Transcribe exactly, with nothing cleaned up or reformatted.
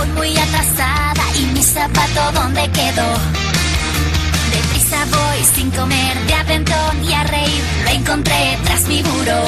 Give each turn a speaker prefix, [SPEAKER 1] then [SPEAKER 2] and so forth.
[SPEAKER 1] muy atrasada y mi zapato ¿dónde quedó? Deprisa voy sin comer de aventón y a reír lo encontré tras mi buró.